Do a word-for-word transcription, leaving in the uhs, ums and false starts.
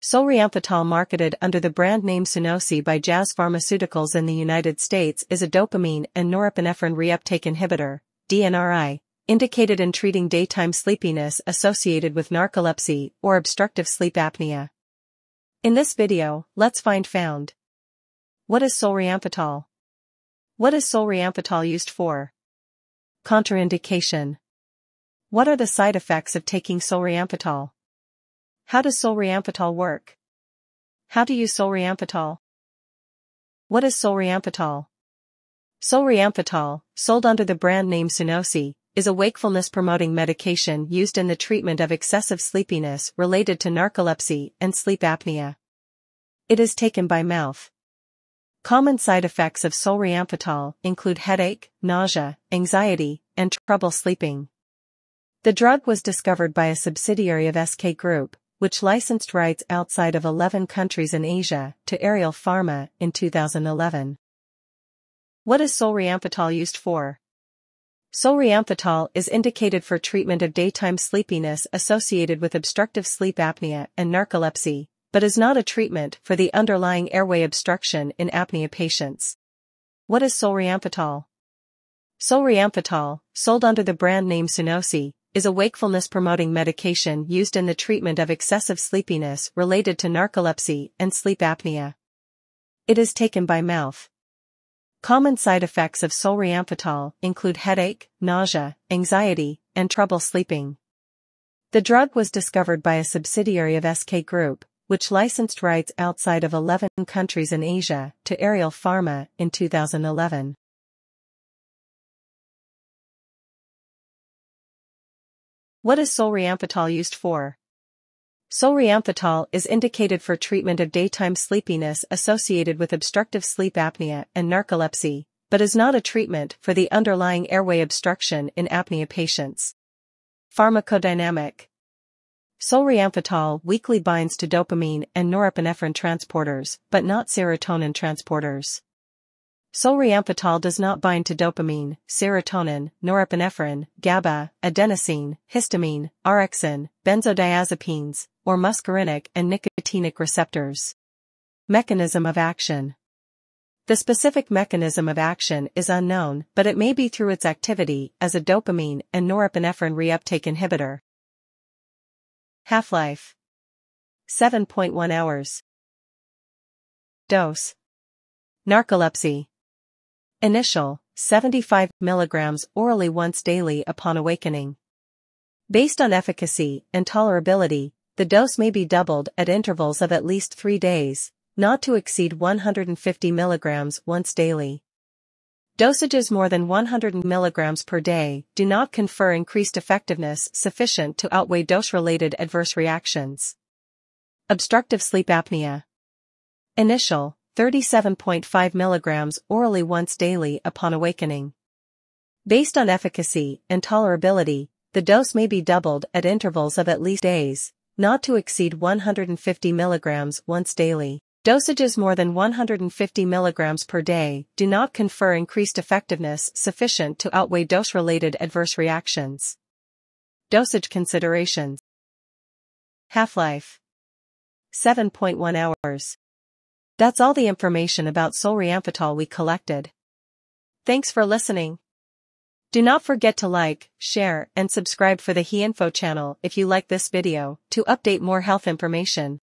Solriamfetol, marketed under the brand name Sunosi by Jazz Pharmaceuticals in the United States, is a dopamine and norepinephrine reuptake inhibitor, D N R I, indicated in treating daytime sleepiness associated with narcolepsy or obstructive sleep apnea. In this video, let's find found. What is solriamfetol? What is solriamfetol used for? Contraindication. What are the side effects of taking solriamfetol? How does solriamfetol work? How to use solriamfetol? What is solriamfetol? Solriamfetol, sold under the brand name Sunosi, is a wakefulness-promoting medication used in the treatment of excessive sleepiness related to narcolepsy and sleep apnea. It is taken by mouth. Common side effects of solriamfetol include headache, nausea, anxiety, and trouble sleeping. The drug was discovered by a subsidiary of S K Group, which licensed rights outside of eleven countries in Asia to Aerial Pharma in two thousand eleven. What is solriamfetol used for? Solriamfetol is indicated for treatment of daytime sleepiness associated with obstructive sleep apnea and narcolepsy, but is not a treatment for the underlying airway obstruction in apnea patients. What is solriamfetol? Solriamfetol, sold under the brand name Sunosi, is a wakefulness-promoting medication used in the treatment of excessive sleepiness related to narcolepsy and sleep apnea. It is taken by mouth. Common side effects of solriamfetol include headache, nausea, anxiety, and trouble sleeping. The drug was discovered by a subsidiary of S K Group, which licensed rights outside of eleven countries in Asia to Aerial Pharma in two thousand eleven. What is solriamfetol used for? Solriamfetol is indicated for treatment of daytime sleepiness associated with obstructive sleep apnea and narcolepsy, but is not a treatment for the underlying airway obstruction in apnea patients. Pharmacodynamic. Solriamfetol weakly binds to dopamine and norepinephrine transporters, but not serotonin transporters. Solriamfetol does not bind to dopamine, serotonin, norepinephrine, GABA, adenosine, histamine, orexin, benzodiazepines, or muscarinic and nicotinic receptors. Mechanism of action. The specific mechanism of action is unknown, but it may be through its activity as a dopamine and norepinephrine reuptake inhibitor. Half-life: seven point one hours. Dose: narcolepsy. Initial, seventy-five milligrams orally once daily upon awakening. Based on efficacy and tolerability, the dose may be doubled at intervals of at least three days, not to exceed one hundred fifty milligrams once daily. Dosages more than one hundred milligrams per day do not confer increased effectiveness sufficient to outweigh dose-related adverse reactions. Obstructive sleep apnea. Initial, thirty-seven point five milligrams orally once daily upon awakening. Based on efficacy and tolerability, the dose may be doubled at intervals of at least days, not to exceed one hundred fifty milligrams once daily. Dosages more than one hundred fifty milligrams per day do not confer increased effectiveness sufficient to outweigh dose-related adverse reactions. Dosage considerations. Half-life: seven point one hours. That's all the information about solriamfetol we collected. Thanks for listening. Do not forget to like, share, and subscribe for the HeInfo channel if you like this video to update more health information.